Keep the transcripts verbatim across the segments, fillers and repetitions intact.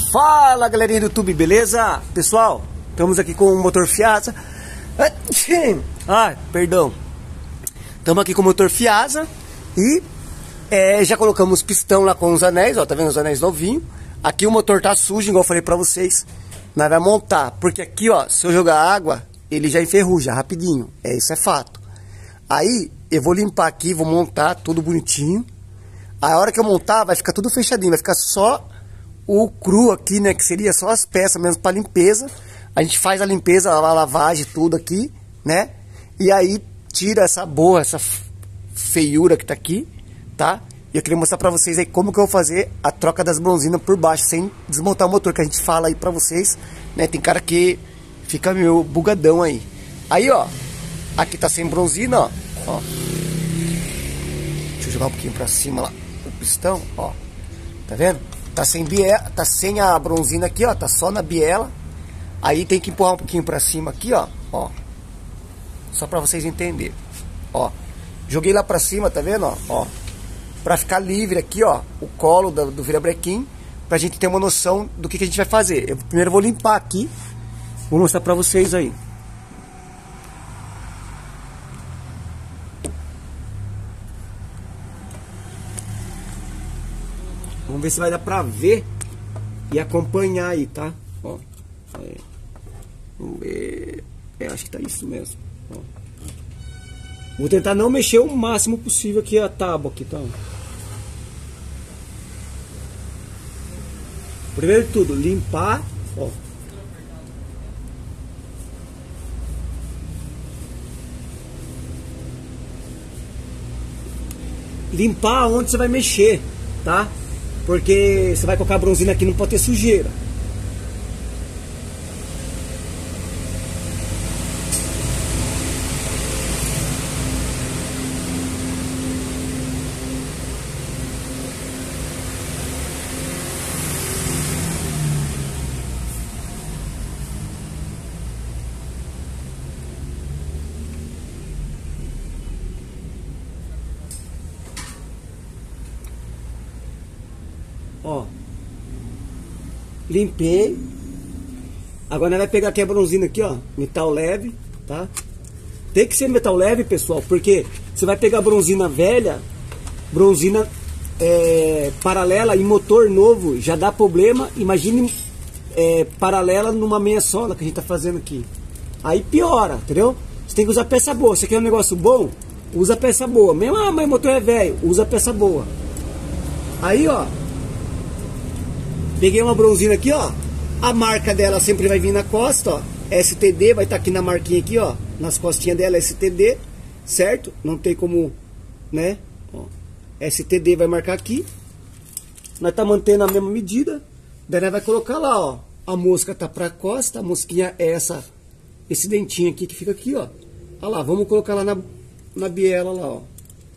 Fala galerinha do YouTube, beleza? Pessoal, estamos aqui com o motor Fiasa. Ah, perdão. Estamos aqui com o motor Fiasa e é, já colocamos pistão lá com os anéis, ó, tá vendo os anéis novinhos? Aqui o motor tá sujo, igual eu falei pra vocês. Nós vamos montar, porque aqui, ó, se eu jogar água, ele já enferruja rapidinho. É, isso é fato. Aí eu vou limpar aqui, vou montar tudo bonitinho. A hora que eu montar, vai ficar tudo fechadinho, vai ficar só o cru aqui, né, que seria só as peças mesmo para limpeza. A gente faz a limpeza, a lavagem, tudo aqui, né? E aí tira essa boa, essa feiura que tá aqui, tá? E eu queria mostrar pra vocês aí como que eu vou fazer a troca das bronzinas por baixo, sem desmontar o motor, que a gente fala aí pra vocês, né? Tem cara que fica meio bugadão aí. Aí, ó, aqui tá sem bronzina, ó, ó. Deixa eu jogar um pouquinho pra cima lá, o pistão, ó. Tá vendo? Tá sem biela, tá sem a bronzina aqui, ó, tá só na biela. Aí tem que empurrar um pouquinho pra cima aqui, ó, ó. Só pra vocês entenderem, ó. Joguei lá pra cima, tá vendo, ó, ó. Pra ficar livre aqui, ó, o colo do, do virabrequim, pra gente ter uma noção do que, que a gente vai fazer. Eu primeiro vou limpar aqui, vou mostrar pra vocês aí. Vamos ver se vai dar pra ver e acompanhar aí, tá? Ó, é. Vamos ver. É, acho que tá isso mesmo. Ó. Vou tentar não mexer o máximo possível aqui a tábua aqui, tá? Primeiro de tudo, limpar, ó. Limpar onde você vai mexer, tá? Porque você vai colocar a bronzina aqui, não pode ter sujeira. Ó, limpei. Agora nós vai pegar aqui a bronzina aqui, ó, metal leve, tá? Tem que ser metal leve, pessoal, porque você vai pegar bronzina velha, bronzina é, paralela e motor novo, já dá problema. Imagine é, paralela numa meia sola que a gente tá fazendo aqui. Aí piora, entendeu? Você tem que usar peça boa. Você quer um negócio bom? Usa peça boa. Mesmo, ah, mas o motor é velho, usa peça boa. Aí, ó, peguei uma bronzina aqui, ó. A marca dela sempre vai vir na costa, ó. S T D, vai estar tá aqui na marquinha aqui, ó. Nas costinhas dela, S T D, certo? Não tem como, né? Ó, S T D vai marcar aqui. Nós tá mantendo a mesma medida. Daí nós vai colocar lá, ó. A mosca tá pra costa, a mosquinha é essa, esse dentinho aqui que fica aqui, ó. Olha lá, vamos colocar lá na, na biela lá, ó.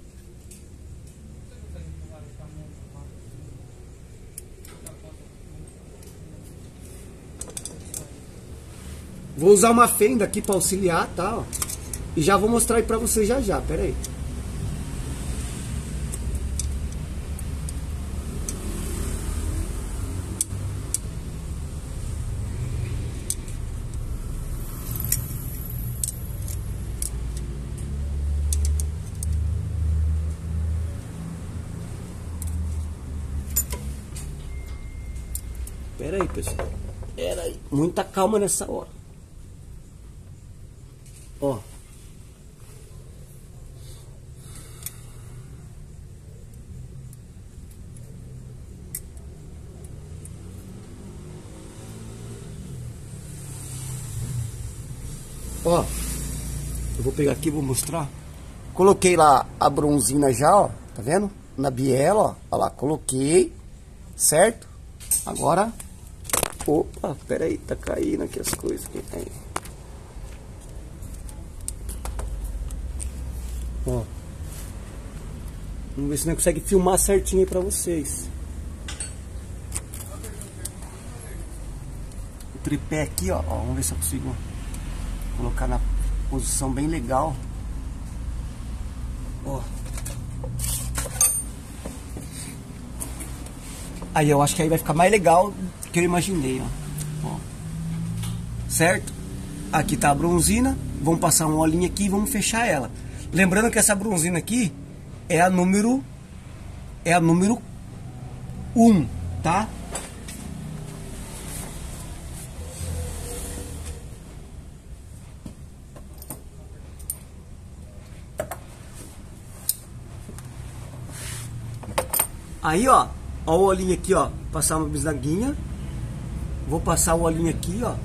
Vou usar uma fenda aqui para auxiliar, tá? Ó. E já vou mostrar aí para vocês já já, pera aí. Pera aí, pessoal. Pera aí. Muita calma nessa hora. Ó. Ó. Eu vou pegar aqui e vou mostrar. Coloquei lá a bronzina já, ó. Tá vendo? Na biela, ó. Olha lá, coloquei. Certo? Agora. Opa, pera aí, tá caindo aqui as coisas. Aí. Ó, vamos ver se nós consegue filmar certinho aí pra vocês. O tripé aqui, ó, ó, vamos ver se eu consigo colocar na posição bem legal. Ó. Aí eu acho que aí vai ficar mais legal que eu imaginei, ó. Ó. Certo? Aqui tá a bronzina, vamos passar um olhinho aqui e vamos fechar ela. Lembrando que essa bronzina aqui é a número é a número um, tá? Aí, ó, ó o olhinho aqui, ó, passar uma bisnaguinha. Vou passar o olhinho aqui, ó.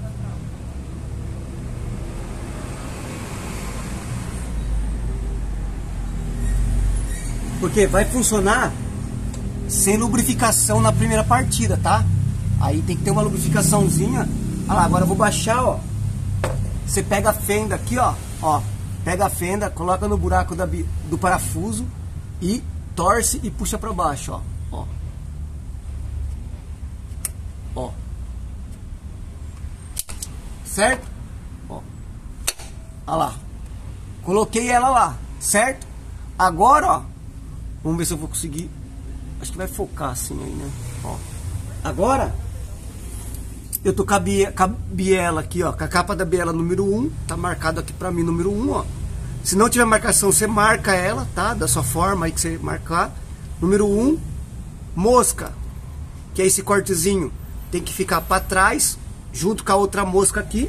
Porque vai funcionar sem lubrificação na primeira partida, tá? Aí tem que ter uma lubrificaçãozinha. Olha lá, agora eu vou baixar, ó. Você pega a fenda aqui, ó, ó. Pega a fenda, coloca no buraco da, do parafuso e torce e puxa pra baixo, ó. Ó. Ó. Certo? Ó. Olha lá. Coloquei ela lá, certo? Agora, ó. Vamos ver se eu vou conseguir. Acho que vai focar assim aí, né? Ó. Agora, eu tô com a, bie, com a biela aqui, ó. Com a capa da biela número um. Tá marcado aqui pra mim, número um, ó. Se não tiver marcação, você marca ela, tá? Da sua forma aí que você marcar. Número um. Mosca. Que é esse cortezinho. Tem que ficar pra trás. Junto com a outra mosca aqui.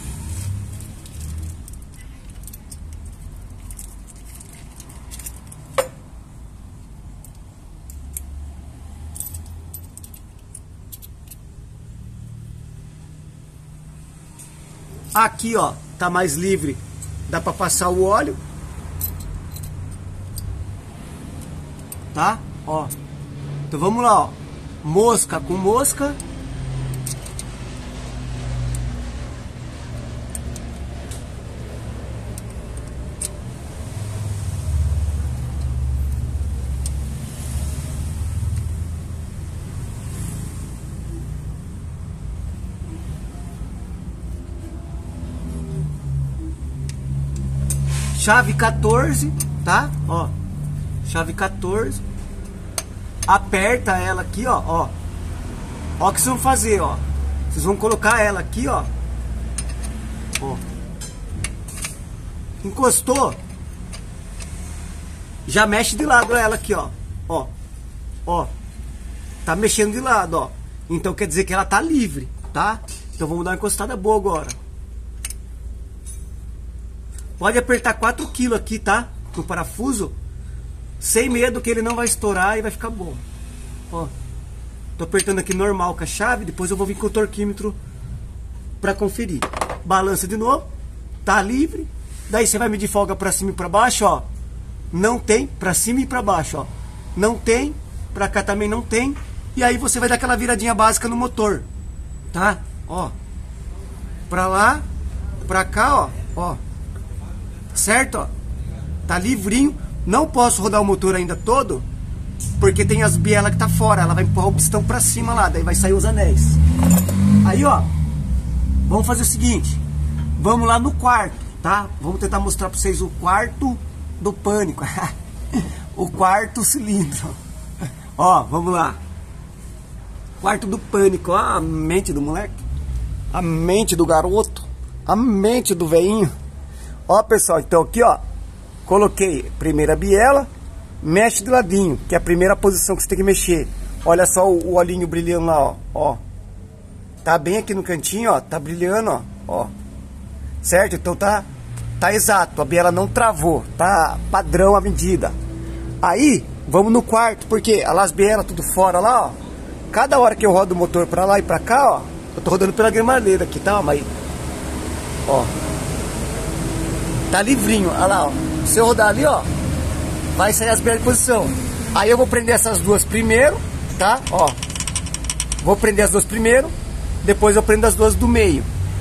Aqui, ó, tá mais livre, dá pra passar o óleo, tá? Ó, então vamos lá, ó, mosca com mosca. Chave quatorze, tá? Ó, chave quatorze. Aperta ela aqui, ó, ó. Ó o que vocês vão fazer, ó. Vocês vão colocar ela aqui, ó. Ó. Encostou. Já mexe de lado ela aqui, ó. Ó. Ó. Tá mexendo de lado, ó. Então quer dizer que ela tá livre, tá? Então vamos dar uma encostada boa agora. Pode apertar quatro quilos aqui, tá? No parafuso. Sem medo que ele não vai estourar e vai ficar bom. Ó. Tô apertando aqui normal com a chave. Depois eu vou vir com o torquímetro pra conferir. Balança de novo. Tá livre. Daí você vai medir folga pra cima e pra baixo, ó. Não tem. Pra cima e pra baixo, ó. Não tem. Pra cá também não tem. E aí você vai dar aquela viradinha básica no motor. Tá? Ó. Pra lá. Pra cá, ó. Ó. Certo, ó, tá livrinho. Não posso rodar o motor ainda todo, porque tem as bielas que tá fora. Ela vai empurrar o pistão pra cima lá, daí vai sair os anéis. Aí, ó, vamos fazer o seguinte. Vamos lá no quarto, tá? Vamos tentar mostrar pra vocês o quarto do pânico. O quarto cilindro. Ó, vamos lá. Quarto do pânico, ó, a mente do moleque. A mente do garoto. A mente do veinho. Ó, pessoal, então aqui, ó, coloquei primeira biela, mexe de ladinho, que é a primeira posição que você tem que mexer. Olha só o, o olhinho brilhando lá, ó, ó. Tá bem aqui no cantinho, ó, tá brilhando, ó, ó. Certo? Então tá, tá exato, a biela não travou, tá padrão a medida. Aí, vamos no quarto, porque olha lá as bielas tudo fora lá, ó. Cada hora que eu rodo o motor pra lá e pra cá, ó, eu tô rodando pela gremadeira aqui, tá? Mas, ó. Tá livrinho, olha lá, ó. Se eu rodar ali, ó, vai sair as bielas de posição. Aí eu vou prender essas duas primeiro, tá? Ó. Vou prender as duas primeiro, depois eu prendo as duas do meio.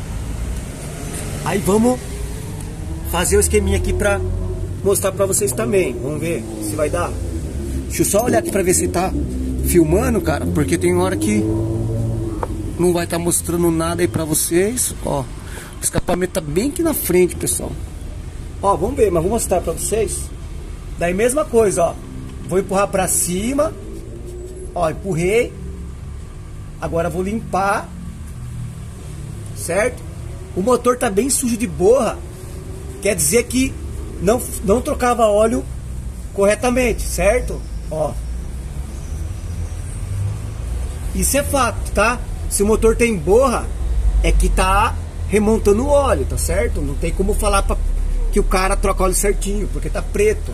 Aí vamos fazer o esqueminha aqui pra mostrar pra vocês também. Vamos ver se vai dar. Deixa eu só olhar aqui pra ver se tá filmando, cara, porque tem hora que não vai estar tá mostrando nada aí pra vocês. Ó, o escapamento tá bem aqui na frente, pessoal. Ó, vamos ver, mas vou mostrar pra vocês. Daí mesma coisa, ó. Vou empurrar pra cima. Ó, empurrei. Agora vou limpar, certo? O motor tá bem sujo de borra, quer dizer que não, não trocava óleo corretamente, certo? Ó, isso é fato, tá? Se o motor tem borra, é que tá remontando o óleo, tá certo? Não tem como falar pra, que o cara troca óleo certinho, porque tá preto.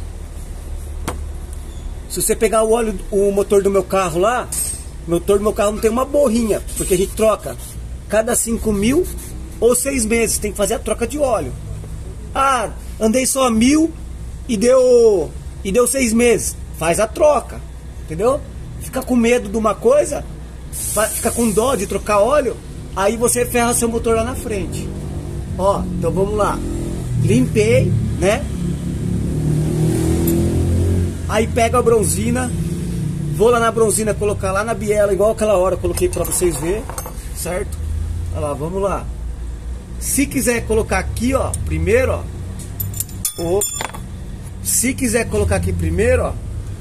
Se você pegar o óleo, o motor do meu carro lá, o motor do meu carro não tem uma borrinha, porque a gente troca cada cinco mil ou seis meses, tem que fazer a troca de óleo. Ah, andei só mil e deu, e deu seis meses, faz a troca, entendeu? Fica com medo de uma coisa, fica com dó de trocar óleo, aí você ferra seu motor lá na frente. Ó, então vamos lá. Limpei, né? Aí pega a bronzina, vou lá na bronzina colocar lá na biela, igual aquela hora eu coloquei pra vocês verem, certo? Olha lá, vamos lá. Se quiser colocar aqui, ó, primeiro, ó. Ou, se quiser colocar aqui primeiro, ó,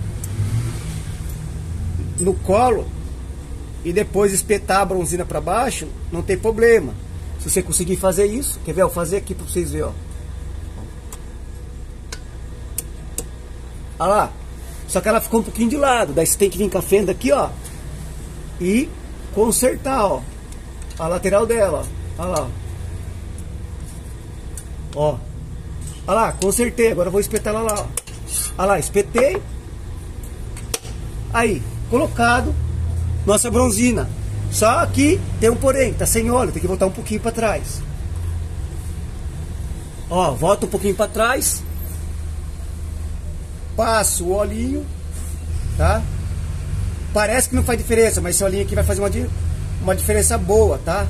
no colo, e depois espetar a bronzina pra baixo, não tem problema. Se você conseguir fazer isso, quer ver? Eu vou fazer aqui pra vocês verem, ó. Olha lá. Só que ela ficou um pouquinho de lado. Daí você tem que vir com a fenda aqui, ó, e consertar, ó, a lateral dela, ó. Olha lá. Ó. Olha lá, consertei. Agora eu vou espetar ela lá, ó. Olha lá, espetei. Aí, colocado nossa bronzina. Só que tem um porém, tá sem óleo, tem que voltar um pouquinho para trás. Ó, volta um pouquinho para trás. Passo o olhinho, tá? Parece que não faz diferença, mas esse olhinho aqui vai fazer uma, uma diferença boa, tá?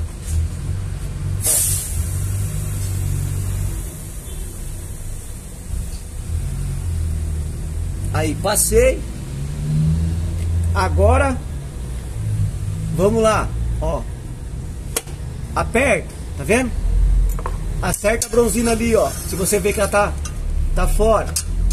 Aí, passei. Agora, vamos lá, ó. Aperta, tá vendo? Acerta a bronzina ali, ó. Se você vê que ela tá, tá fora.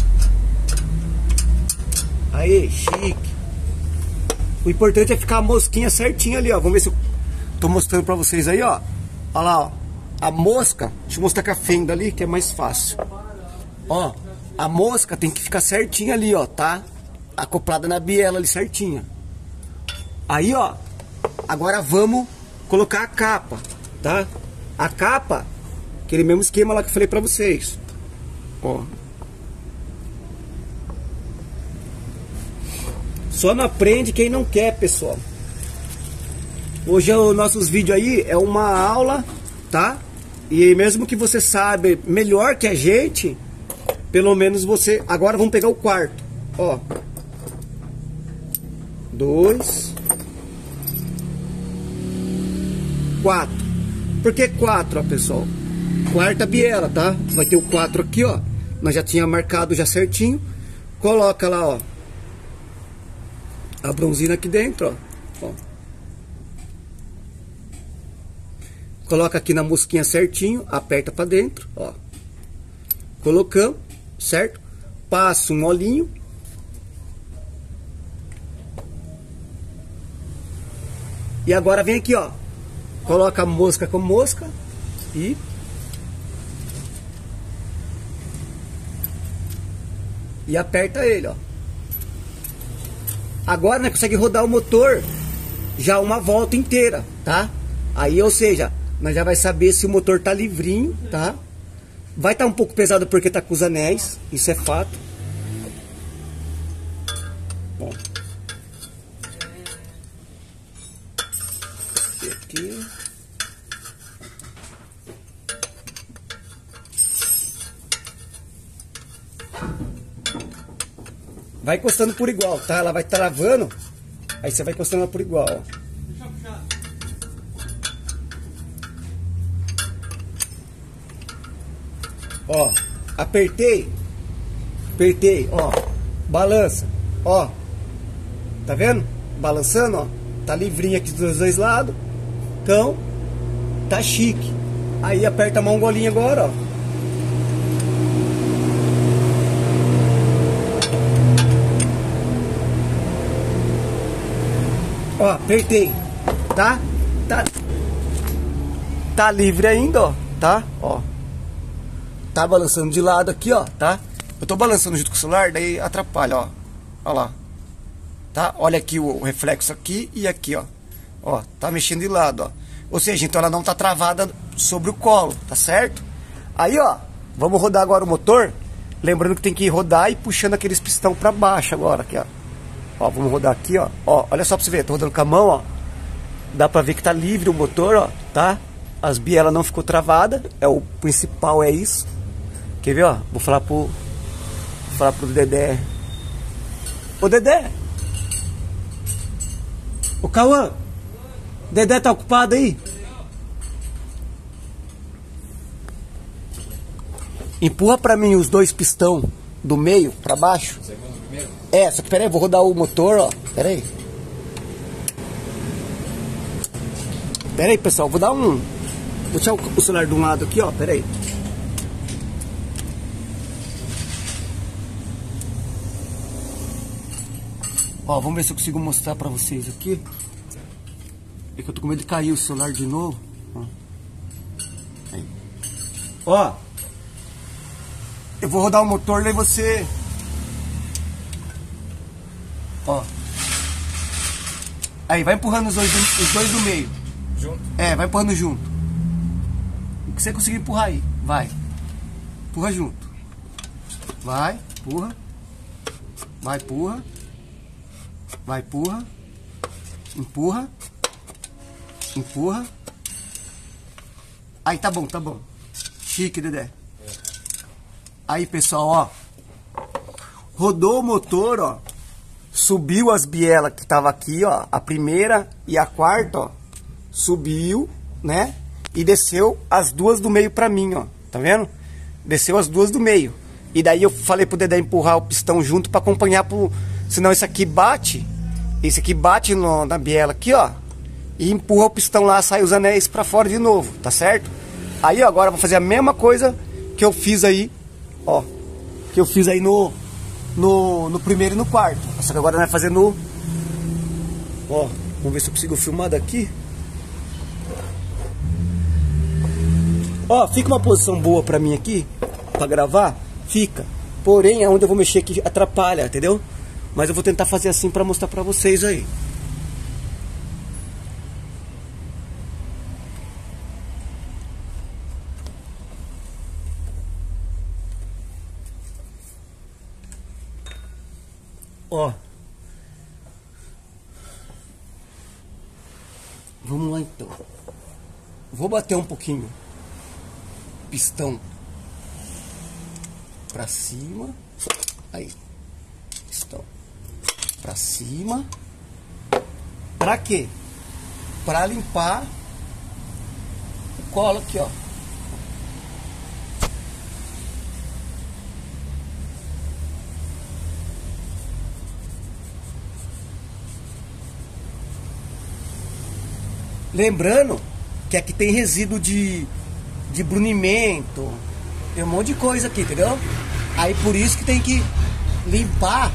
Aí, chique. O importante é ficar a mosquinha certinha ali, ó. Vamos ver se eu tô mostrando pra vocês aí, ó. Olha lá, ó. A mosca, deixa eu mostrar com a fenda ali, que é mais fácil. Ó, a mosca tem que ficar certinha ali, ó, tá? Acoplada na biela ali certinha. Aí, ó. Agora vamos colocar a capa, tá? A capa, aquele mesmo esquema lá que eu falei pra vocês. Ó. Só não aprende quem não quer, pessoal. Hoje os nossos vídeos aí é uma aula, tá? E mesmo que você sabe melhor que a gente, pelo menos você... Agora vamos pegar o quarto. Ó. Dois. Quatro. Por que quatro, ó, pessoal? Quarta biela, tá? Vai ter o quatro aqui, ó. Nós já tinha marcado já certinho. Coloca lá, ó, a bronzina aqui dentro, ó. Ó. Coloca aqui na mosquinha certinho, aperta pra dentro, ó. Colocamos, certo? Passa um olhinho. E agora vem aqui, ó. Coloca a mosca com mosca e e aperta ele, ó. Agora nós consegue rodar o motor já uma volta inteira, tá? Aí, ou seja, nós já vai saber se o motor tá livrinho, tá? Vai estar tá um pouco pesado porque tá com os anéis, isso é fato. Bom. Aqui. Vai encostando por igual, tá? Ela vai travando, aí você vai encostando ela por igual, ó. Ó, apertei, apertei, ó, balança, ó, tá vendo? Balançando, ó, tá livrinho aqui dos dois lados, então, tá chique. Aí aperta a mongolinha agora, ó. Ó, apertei. tá? Tá, tá livre ainda, ó, tá? Ó. Tá balançando de lado aqui, ó, tá? Eu tô balançando junto com o celular, daí atrapalha, ó. Ó lá. Tá? Olha aqui o reflexo aqui e aqui, ó. Ó, tá mexendo de lado, ó. Ou seja, então ela não tá travada sobre o colo, tá certo? Aí, ó, vamos rodar agora o motor. Lembrando que tem que rodar e puxando aqueles pistão pra baixo agora, aqui, ó. Ó, vamos rodar aqui, ó. Ó, olha só pra você ver, tô rodando com a mão, ó. Dá pra ver que tá livre o motor, ó, tá? As bielas não ficou travada, é o principal, é isso. Quer ver, ó? Vou falar pro... Vou falar pro Dedé. Ô, Dedé! Ô, Cauã! Dedé tá ocupado aí? Empurra pra mim os dois pistão do meio pra baixo. É, só que peraí, vou rodar o motor, ó. Peraí. Peraí, pessoal, vou dar um... Vou tirar o celular de um lado aqui, ó. Peraí. Ó, vamos ver se eu consigo mostrar pra vocês aqui. É que eu tô com medo de cair o celular de novo. Ó. Aí. Ó. Eu vou rodar o motor, daí você... Ó. Aí, vai empurrando os dois, os dois do meio. Junto? É, vai empurrando junto. O que você conseguir empurrar aí. Vai. Empurra junto. Vai, empurra. Vai, empurra. Vai, empurra. Empurra. Empurra. Aí, tá bom, tá bom. Chique, Dedé. Aí, pessoal, ó. Rodou o motor, ó. Subiu as bielas que tava aqui, ó. A primeira e a quarta, ó. Subiu, né? E desceu as duas do meio pra mim, ó. Tá vendo? Desceu as duas do meio. E daí eu falei pro Dedé empurrar o pistão junto pra acompanhar pro... Senão isso aqui bate. Esse aqui bate no, na biela aqui, ó. E empurra o pistão lá, sai os anéis pra fora de novo, tá certo? Aí, ó, agora eu vou fazer a mesma coisa que eu fiz aí, ó. Que eu fiz aí no... No, no primeiro e no quarto. Só que agora vai fazer no... Ó, vamos ver se eu consigo filmar daqui. Ó, fica uma posição boa pra mim aqui, pra gravar. Fica. Porém, é onde eu vou mexer que atrapalha, entendeu? Mas eu vou tentar fazer assim pra mostrar pra vocês aí. Ó. Vamos lá então. Vou bater um pouquinho pistão pra cima. Aí. Pistão pra cima. Pra quê? Pra limpar o colo aqui, ó. Lembrando que aqui tem resíduo de, de brunimento, tem um monte de coisa aqui, entendeu? Aí por isso que tem que limpar,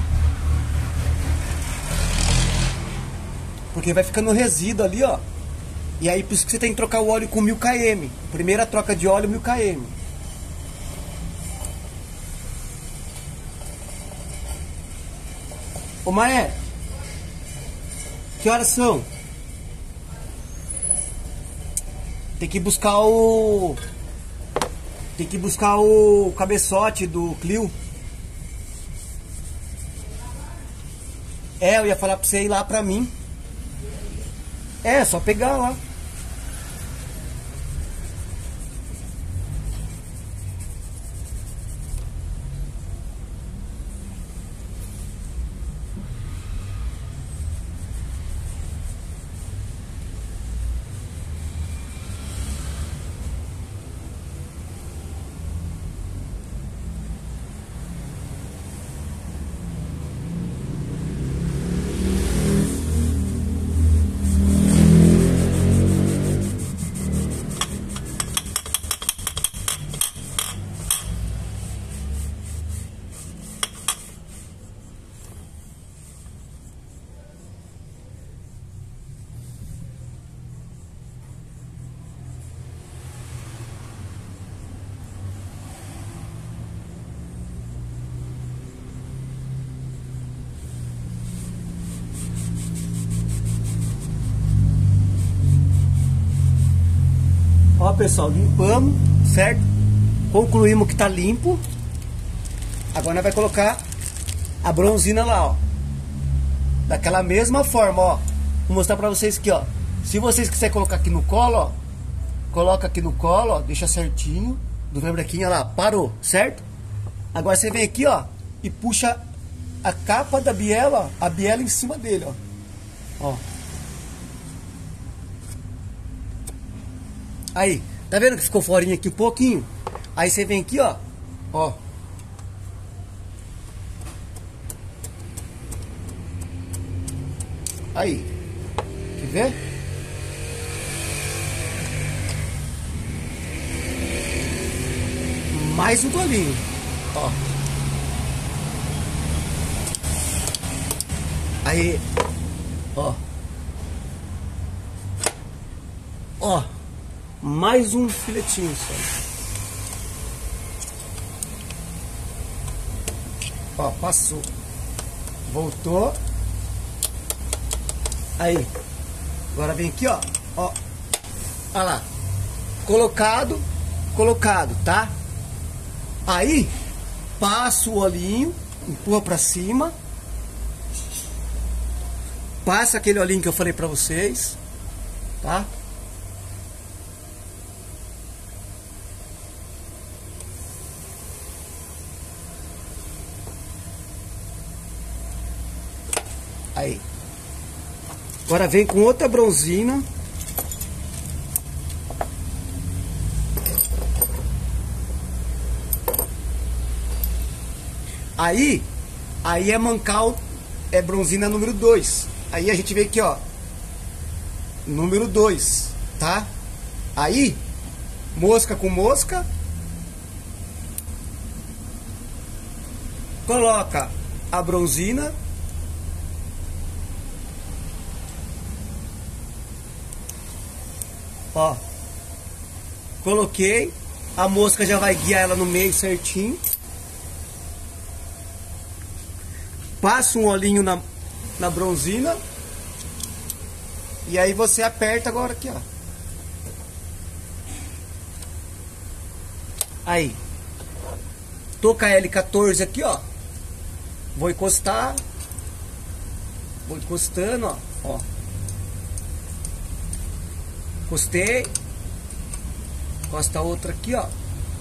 porque vai ficando resíduo ali, ó. E aí por isso que você tem que trocar o óleo com mil quilômetros. Primeira troca de óleo, mil quilômetros. Ô Maé, que horas são? Tem que buscar o... Tem que buscar o cabeçote do Clio. É, eu ia falar pra você ir lá pra mim. É, só pegar lá. Ó, pessoal, limpamos, certo? Concluímos que tá limpo. Agora nós vai colocar a bronzina lá, ó. Daquela mesma forma, ó. Vou mostrar pra vocês aqui, ó. Se vocês quiserem colocar aqui no colo, ó, coloca aqui no colo, ó, deixa certinho. Do membrequinho, lá, parou, certo? Agora você vem aqui, ó, e puxa a capa da biela, ó, a biela em cima dele, ó. Ó. Aí, tá vendo que ficou forinha aqui um pouquinho? Aí você vem aqui, ó, ó. Aí, quer ver? Mais um golinho, ó. Aí, ó. Ó, mais um filetinho só. Ó, passou. Voltou. Aí, agora vem aqui, ó. Ó, olha lá. Colocado, colocado, tá? Aí, passa o olhinho, empurra pra cima. Passa aquele olhinho que eu falei pra vocês, tá? Aí. Agora vem com outra bronzina. Aí, aí é mancal, é bronzina número dois. Aí a gente vem aqui, ó, número dois, tá? Aí, mosca com mosca. Coloca a bronzina. Ó, coloquei. A mosca já vai guiar ela no meio certinho. Passa um olhinho na, na bronzina. E aí você aperta agora aqui, ó. Aí. Tô com a L quatorze aqui, ó. Vou encostar. Vou encostando, ó. Ó. Encostei. Encosta a outra aqui, ó.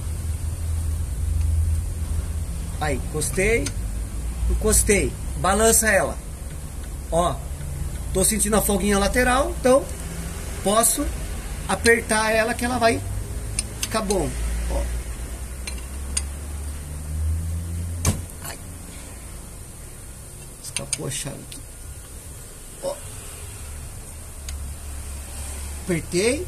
Aí, encostei. Encostei. Balança ela. Ó. Tô sentindo a folguinha lateral, então posso apertar ela que ela vai ficar bom. Ó. Ai. Escapou a chave aqui. Ó. Apertei.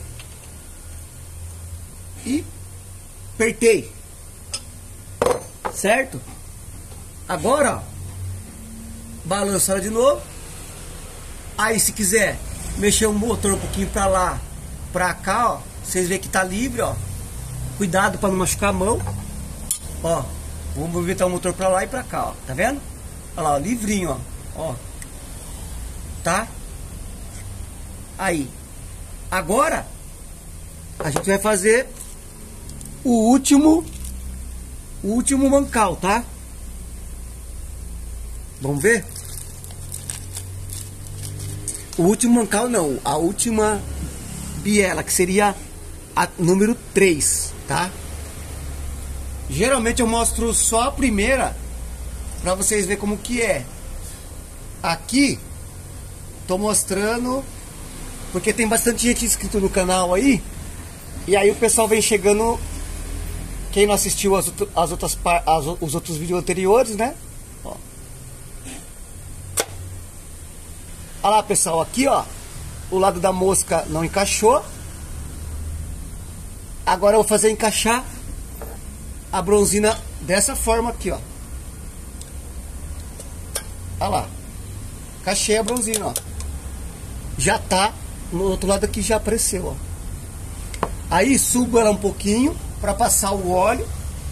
E apertei. Certo? Agora, ó, balança ela de novo. Aí se quiser mexer o motor um pouquinho pra lá, pra cá, ó, vocês veem que tá livre, ó. Cuidado pra não machucar a mão. Ó, vou movimentar o motor pra lá e pra cá, ó. Tá vendo? Olha lá, ó, livrinho, ó. Ó. Tá? Aí. Agora, a gente vai fazer o último, o último mancal, tá? Vamos ver? O último mancal não, a última biela, que seria a número três, tá? Geralmente eu mostro só a primeira, pra vocês verem como que é. Aqui, tô mostrando, porque tem bastante gente inscrito no canal aí, e aí o pessoal vem chegando, quem não assistiu as, as outras, as, os outros vídeos anteriores, né? Ó. Olha lá, pessoal, aqui, ó, o lado da mosca não encaixou. Agora eu vou fazer encaixar a bronzina dessa forma aqui, ó. Olha lá. Encaixei a bronzina, ó. Já tá no outro lado aqui, já apareceu, ó. Aí subo ela um pouquinho para passar o óleo.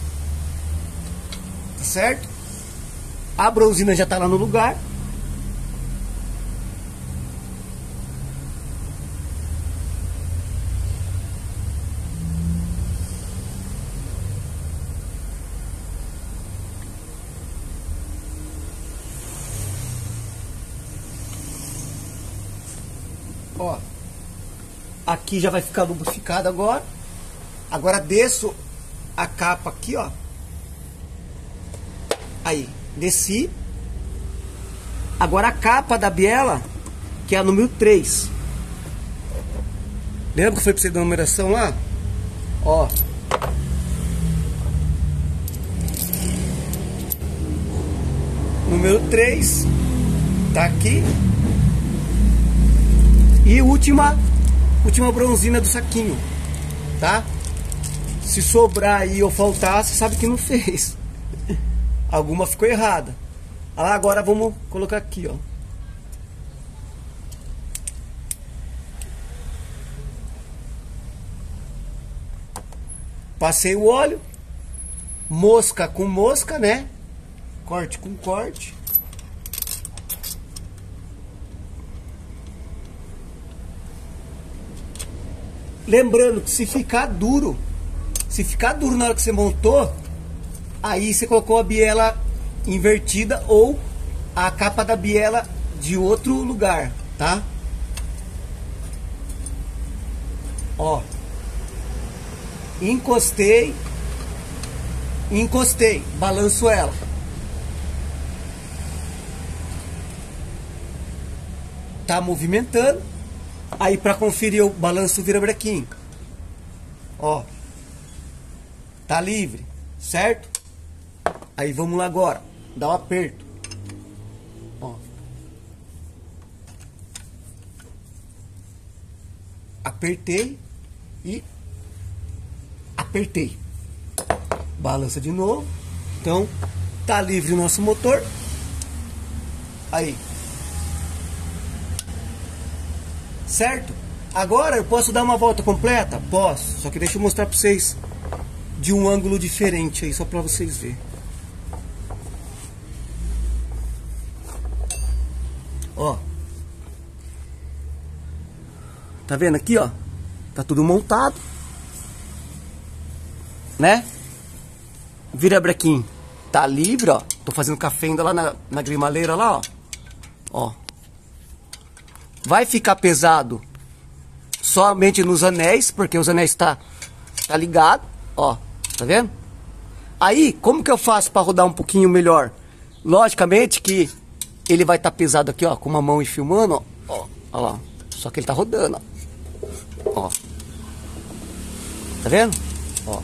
Tá certo? A bronzina já tá lá no lugar. Ó, aqui já vai ficar lubrificado agora. Agora desço a capa aqui, ó. Aí, desci. Agora a capa da biela, que é a número três. Lembra que foi pra você dar a numeração lá? Ó. Número três. Tá aqui. E última, última bronzina do saquinho. Tá? Se sobrar aí ou faltar, você sabe que não fez. Alguma ficou errada. Ah, agora vamos colocar aqui, ó. Passei o óleo. Mosca com mosca, né? Corte com corte. Lembrando que se ficar duro, se ficar duro na hora que você montou, aí você colocou a biela invertida ou a capa da biela de outro lugar, tá? Ó. Encostei. Encostei. Balanço ela. Tá movimentando. Aí para conferir o balanço virabrequim. Ó. Tá livre, certo? Aí vamos lá agora. Dá um aperto. Ó. Apertei e apertei. Balança de novo. Então, tá livre o nosso motor. Aí. Certo? Agora eu posso dar uma volta completa? Posso. Só que deixa eu mostrar pra vocês de um ângulo diferente aí, só pra vocês verem. Ó. Tá vendo aqui, ó? Tá tudo montado. Né? Virabrequim tá livre, ó. Tô fazendo café ainda lá na, na grimaleira lá, ó. Ó. Vai ficar pesado somente nos anéis, porque os anéis tá, tá ligado, ó. Tá vendo? Aí, como que eu faço para rodar um pouquinho melhor? Logicamente que ele vai estar tá pesado aqui, ó, com uma mão e filmando, ó. Ó, ó lá. Só que ele tá rodando, ó. Ó. Tá vendo? Ó.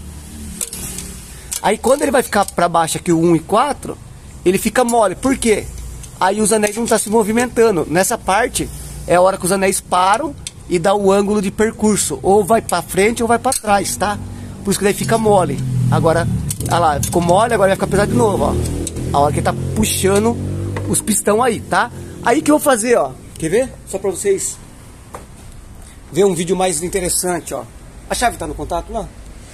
Aí quando ele vai ficar para baixo aqui o um e quatro, ele fica mole. Por quê? Aí os anéis não estão se movimentando. Nessa parte é a hora que os anéis param e dá o ângulo de percurso. Ou vai para frente ou vai para trás, tá? Por isso que daí fica mole. Agora, olha lá, ficou mole, agora vai ficar pesado de novo, ó. A hora que ele tá puxando os pistão aí, tá? Aí que eu vou fazer, ó. Quer ver? Só para vocês ver um vídeo mais interessante, ó. A chave tá no contato lá?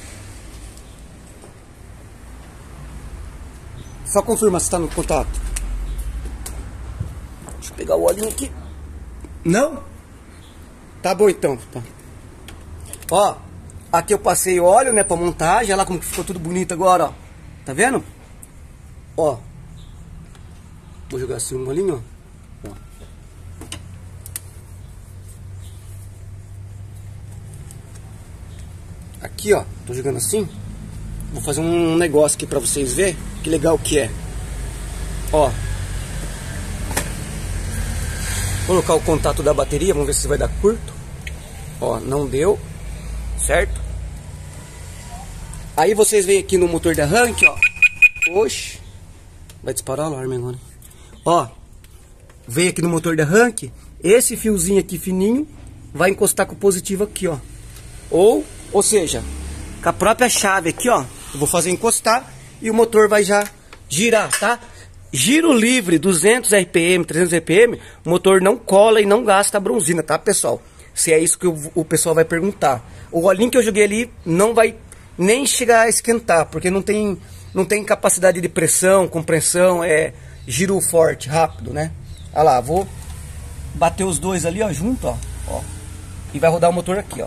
Só confirma se tá no contato. Deixa eu pegar o olhinho aqui. Não? Tá bom então. Tá. Ó, aqui eu passei óleo, né, pra montagem. Olha lá como que ficou tudo bonito agora, ó. Tá vendo? Ó. Vou jogar assim um olhinho, ó. Ó. Aqui, ó. Tô jogando assim. Vou fazer um negócio aqui pra vocês verem que legal que é. Ó. Vou colocar o contato da bateria, vamos ver se vai dar curto. Ó, não deu. Certo? Aí vocês vêm aqui no motor de arranque, ó. Oxe. Vai disparar o alarme agora. Ó. Vem aqui no motor de arranque. Esse fiozinho aqui fininho vai encostar com o positivo aqui, ó. Ou, ou seja, com a própria chave aqui, ó. Eu vou fazer encostar e o motor vai já girar, tá? Giro livre, duzentos R P M, trezentos R P M, o motor não cola e não gasta a bronzina, tá, pessoal? Se é isso que o, o pessoal vai perguntar. O olhinho que eu joguei ali não vai nem chegar a esquentar, porque não tem, não tem capacidade de pressão, compressão, é giro forte, rápido, né? Olha lá, vou bater os dois ali, ó, junto, ó, ó, e vai rodar o motor aqui, ó.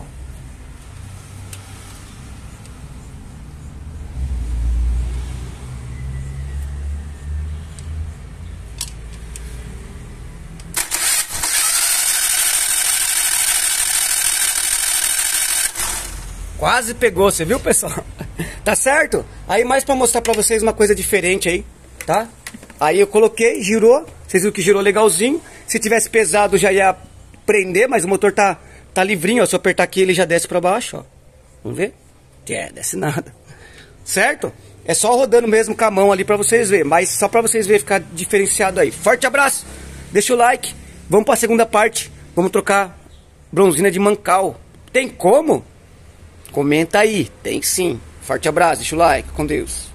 Quase pegou, você viu, pessoal? Tá certo? Aí mais pra mostrar pra vocês uma coisa diferente aí, tá? Aí eu coloquei, girou, vocês viram que girou legalzinho. Se tivesse pesado já ia prender, mas o motor tá, tá livrinho, ó. Se eu apertar aqui ele já desce pra baixo, ó. Vamos ver? É, desce nada. Certo? É só rodando mesmo com a mão ali pra vocês verem. Mas só pra vocês verem, ficar diferenciado aí. Forte abraço, deixa o like. Vamos pra segunda parte. Vamos trocar bronzina de mancal. Tem como? Comenta aí, tem sim. Forte abraço, deixa o like, com Deus.